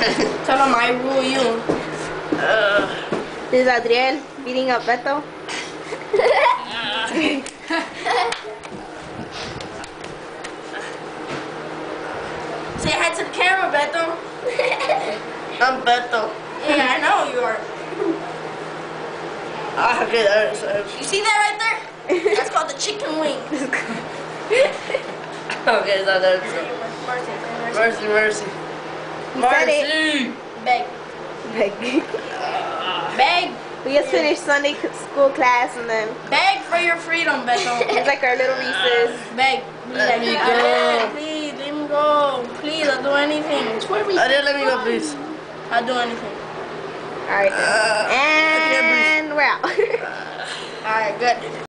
Tell him I rule you. This is Adriel beating up Beto. Say hi to the camera, Beto. I'm Beto. Yeah, I know you are. Okay, You see that right there? That's called the chicken wing. okay, so that's Mercy. mercy. You said it. Mercy. Beg. Beg. Beg. We just finished Sunday school class and then Beg for your freedom, Beto. it's like our little recess. Beg. Let me go. Please, let me go. Please, I'll do anything. It's for me. Adriel, let me go, please. I'll do anything. Alright then. And we're out. Alright, good.